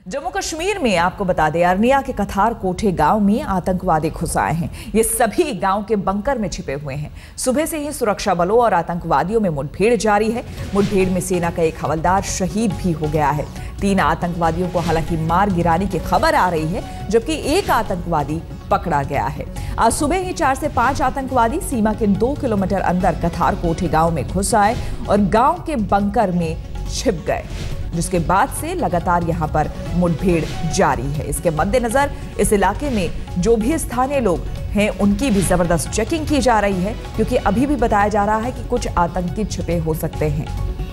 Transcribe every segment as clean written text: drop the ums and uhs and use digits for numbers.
जम्मू कश्मीर में आपको बता दें, अरनिया के कथार कोठे गांव में आतंकवादी घुस आए हैं। ये सभी गांव के बंकर में छिपे हुए हैं। सुबह से ही सुरक्षा बलों और आतंकवादियों में मुठभेड़ जारी है। मुठभेड़ में सेना का एक हवलदार शहीद भी हो गया है। 3 आतंकवादियों को हालांकि मार गिराने की खबर आ रही है, जबकि एक आतंकवादी पकड़ा गया है। आज सुबह ही 4 से 5 आतंकवादी सीमा के 2 किलोमीटर अंदर कथार कोठे गांव में घुस आए और गांव के बंकर में छिप गए, जिसके बाद से लगातार यहां पर मुठभेड़ जारी है। इसके मद्देनजर इस इलाके में जो भी स्थानीय लोग हैं उनकी भी जबरदस्त चेकिंग की जा रही है, क्योंकि अभी भी बताया जा रहा है कि कुछ आतंकी छिपे हो सकते हैं।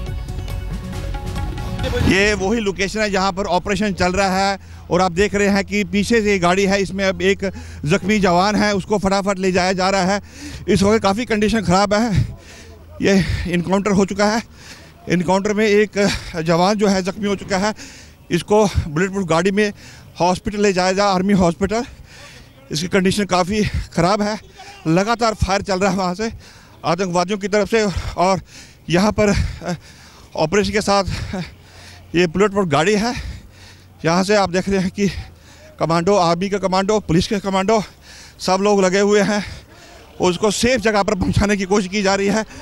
ये वही लोकेशन है जहां पर ऑपरेशन चल रहा है और आप देख रहे हैं कि पीछे से गाड़ी है, इसमें अब एक जख्मी जवान है, उसको फटाफट ले जाया जा रहा है। इस वक्त काफ़ी कंडीशन ख़राब है। ये इनकाउंटर हो चुका है। इनकाउंटर में एक जवान जो है ज़ख्मी हो चुका है। इसको बुलेट प्रूफ गाड़ी में हॉस्पिटल ले जाया जा, आर्मी हॉस्पिटल। इसकी कंडीशन काफ़ी ख़राब है। लगातार फायर चल रहा है वहाँ से आतंकवादियों की तरफ से, और यहाँ पर ऑपरेशन के साथ ये बुलेट प्रूफ गाड़ी है। यहाँ से आप देख रहे हैं कि कमांडो, आर्मी के कमांडो, पुलिस के कमांडो सब लोग लगे हुए हैं और उसको सेफ जगह पर पहुँचाने की कोशिश की जा रही है।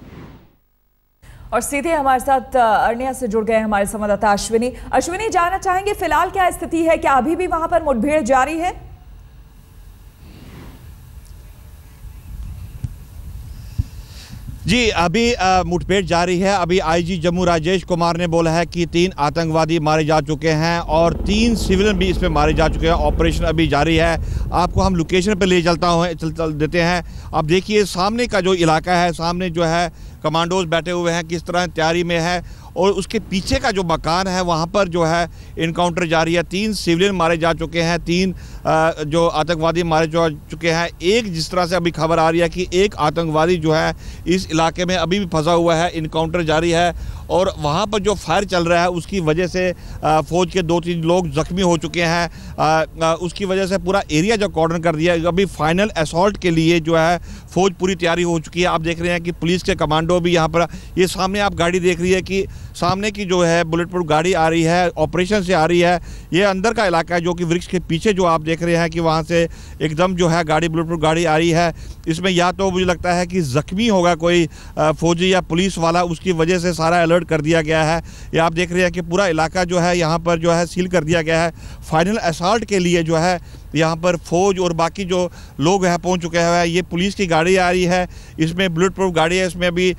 और सीधे हमारे साथ अरनिया से जुड़ गए हमारे संवाददाता अश्विनी जानना चाहेंगे फिलहाल क्या स्थिति है, क्या अभी भी वहां पर मुठभेड़ जारी है? जी, अभी मुठभेड़ जारी है। अभी आईजी जम्मू राजेश कुमार ने बोला है कि 3 आतंकवादी मारे जा चुके हैं और 3 सिविलियन भी इसमें मारे जा चुके हैं। ऑपरेशन अभी जारी है। आपको हम लोकेशन पर ले चल देते हैं। आप देखिए सामने का जो इलाका है, सामने जो है कमांडोज बैठे हुए हैं, किस तरह तैयारी में है, और उसके पीछे का जो मकान है वहाँ पर जो है इनकाउंटर जारी है। 3 सिविलियन मारे जा चुके हैं, 3 जो आतंकवादी मारे जा चुके हैं। एक जिस तरह से अभी खबर आ रही है कि एक आतंकवादी जो है इस इलाके में अभी भी फंसा हुआ है। इनकाउंटर जारी है और वहाँ पर जो फायर चल रहा है उसकी वजह से फ़ौज के 2-3 लोग ज़ख्मी हो चुके हैं। उसकी वजह से पूरा एरिया जो कॉर्डन कर दिया। अभी फाइनल असॉल्ट के लिए जो है फ़ौज पूरी तैयारी हो चुकी है। आप देख रहे हैं कि पुलिस के कमांडो भी यहाँ पर, ये सामने आप गाड़ी देख रही है कि सामने की जो है बुलेट प्रूफ गाड़ी आ रही है, ऑपरेशन से आ रही है। ये अंदर का इलाका है जो कि वृक्ष के पीछे जो आप देख रहे हैं कि वहाँ से एकदम जो है गाड़ी, बुलेट प्रूफ गाड़ी आ रही है। इसमें या तो मुझे लगता है कि ज़ख्मी होगा कोई फौजी या पुलिस वाला, उसकी वजह से सारा अलर्ट कर दिया गया है। ये आप देख रहे हैं कि पूरा इलाका जो है यहाँ पर जो है सील कर दिया गया है। फाइनल असॉल्ट के लिए जो है यहाँ पर फौज और बाकी जो लोग हैं पहुँच चुके हैं। ये पुलिस की गाड़ी आ रही है, इसमें बुलेट प्रूफ गाड़ी है, इसमें अभी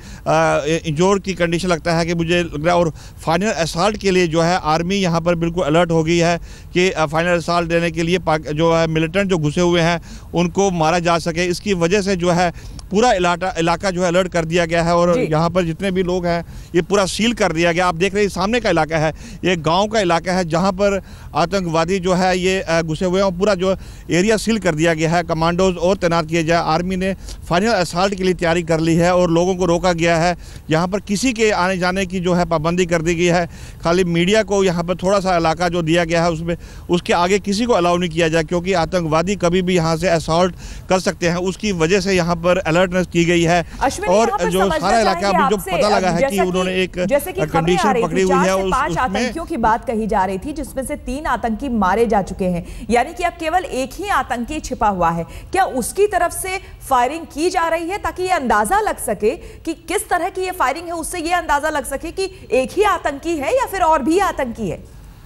इंजोर की कंडीशन लगता है कि मुझे लग रहा है। और फाइनल असॉल्ट के लिए जो है आर्मी यहाँ पर बिल्कुल अलर्ट हो गई है कि फाइनल असॉल्ट देने के लिए जो है मिलिटेंट जो घुसे हुए हैं उनको मारा जा सके। इसकी वजह से जो है पूरा इलाका जो है अलर्ट कर दिया गया है और यहाँ पर जितने भी लोग हैं ये पूरा सील कर दिया गया। आप देख रहे हैं सामने का इलाका है, ये गांव का इलाका है जहाँ पर आतंकवादी जो है ये घुसे हुए हैं और पूरा जो एरिया सील कर दिया गया है। कमांडोज और तैनात किए जाए। आर्मी ने फाइनल असॉल्ट के लिए तैयारी कर ली है और लोगों को रोका गया है। यहाँ पर किसी के आने जाने की जो है पाबंदी कर दी गई है। खाली मीडिया को यहाँ पर थोड़ा सा इलाका जो दिया गया है उसमें, उसके आगे किसी को अलाउ नहीं किया जाए, क्योंकि आतंकवादी कभी भी यहाँ से असॉल्ट कर सकते हैं। उसकी वजह से यहाँ पर अलर्टनेस की गई है। और जो सारा इलाका अभी जो पता लगा है कि उन्होंने एक कंडीशन पकड़ी हुई है। 5 आतंकियों की बात कही जा रही थी, जिसमें से 3 आतंकी मारे जा चुके हैं, यानी कि अब केवल एक ही आतंकी छिपा हुआ है। क्या उसकी तरफ से फायरिंग की जा रही है ताकि यह अंदाजा लग सके कि किस तरह की यह फायरिंग है, उससे यह अंदाजा लग सके कि एक ही आतंकी है या फिर और भी आतंकी है?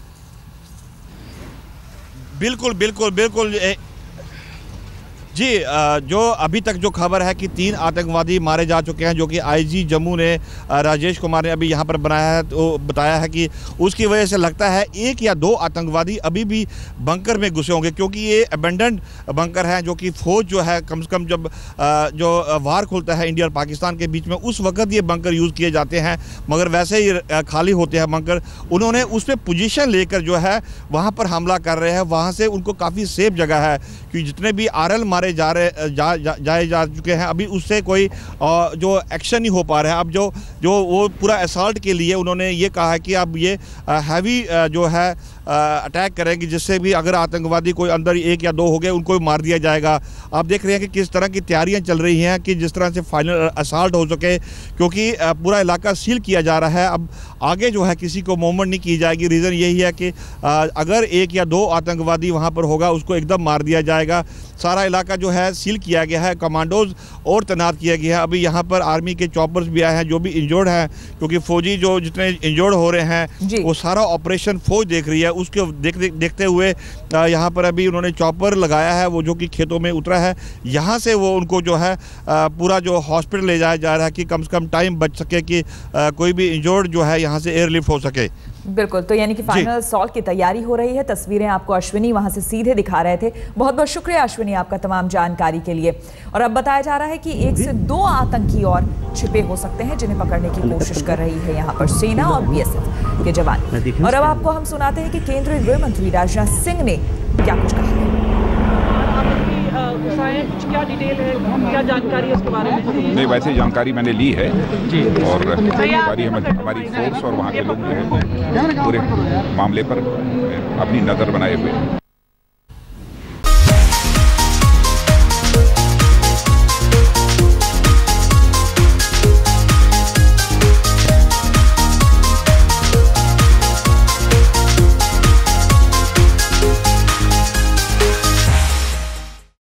बिल्कुल बिल्कुल बिल्कुल जी, जो अभी तक जो खबर है कि 3 आतंकवादी मारे जा चुके हैं, जो कि आईजी जम्मू ने राजेश कुमार ने अभी यहाँ पर बनाया है, तो बताया है कि उसकी वजह से लगता है 1 या 2 आतंकवादी अभी भी बंकर में घुसे होंगे, क्योंकि ये अबेंडन्ड बंकर हैं जो कि फ़ौज जो है कम से कम जब जो वार खुलता है इंडिया और पाकिस्तान के बीच में, उस वक्त ये बंकर यूज़ किए जाते हैं, मगर वैसे ही खाली होते हैं बंकर। उन्होंने उस पर पोजीशन लेकर जो है वहाँ पर हमला कर रहे हैं। वहाँ से उनको काफ़ी सेफ जगह है, क्योंकि जितने भी RL मारे जा चुके हैं अभी उससे कोई जो एक्शन नहीं हो पा रहा है। अब जो वो पूरा असॉल्ट के लिए उन्होंने ये कहा है कि अब ये हैवी जो है अटैक करेंगे, जिससे भी अगर आतंकवादी कोई अंदर 1 या 2 हो गए उनको भी मार दिया जाएगा। आप देख रहे हैं कि किस तरह की तैयारियां चल रही हैं कि जिस तरह से फाइनल असाल्ट हो सके, क्योंकि पूरा इलाका सील किया जा रहा है। अब आगे जो है किसी को मूवमेंट नहीं की जाएगी। रीज़न यही है कि अगर 1 या 2 आतंकवादी वहाँ पर होगा उसको एकदम मार दिया जाएगा। सारा इलाका जो है सील किया गया है, कमांडोज और तैनात किया गया है। अभी यहाँ पर आर्मी के चॉपर्स भी आए हैं जो भी इंजर्ड हैं, क्योंकि फौजी जो जितने इंजर्ड हो रहे हैं वो सारा ऑपरेशन फौज देख रही है। उसके देखते हुए यहाँ पर अभी उन्होंने चॉपर लगाया है, वो जो कि खेतों में उतरा है। यहाँ से वो उनको जो है पूरा जो हॉस्पिटल ले जाया जा रहा है कि कम से कम टाइम बच सके कि कोई भी इंजर्ड जो है यहाँ से एयरलिफ्ट हो सके। बिल्कुल, तो यानी कि फाइनल असॉल्ट की तैयारी हो रही है। तस्वीरें आपको अश्विनी वहां से सीधे दिखा रहे थे। बहुत बहुत शुक्रिया अश्विनी आपका तमाम जानकारी के लिए। और अब बताया जा रहा है कि 1 से 2 आतंकी और छिपे हो सकते हैं जिन्हें पकड़ने की कोशिश कर रही है यहाँ पर सेना और बीएसएफ के जवान। और अब आपको हम सुनाते हैं कि केंद्रीय गृह मंत्री राजनाथ सिंह ने क्या कुछ कहा है। क्या डिटेल है, क्या जानकारी है उसके बारे में? नहीं, वैसे जानकारी मैंने ली है जी, और हमारी फोर्स और वहाँ के लोग जो हैं पूरे मामले पर अपनी नज़र बनाए हुए हैं।